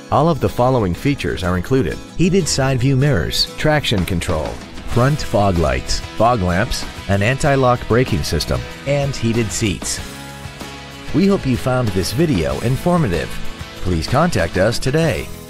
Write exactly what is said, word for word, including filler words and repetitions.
All of the following features are included: heated side view mirrors, traction control, front fog lights, fog lamps, an anti-lock braking system, and heated seats. We hope you found this video informative. Please contact us today.